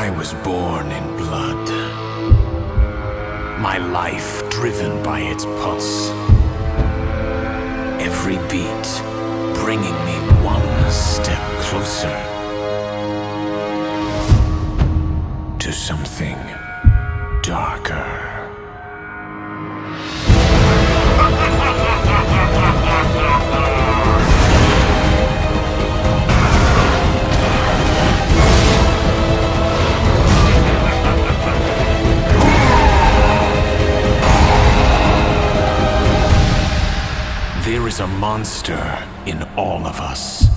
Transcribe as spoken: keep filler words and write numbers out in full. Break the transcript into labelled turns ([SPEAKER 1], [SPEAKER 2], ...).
[SPEAKER 1] I was born in blood. My life driven by its pulse. Every beat bringing me one step closer to something darker. There is a monster in all of us.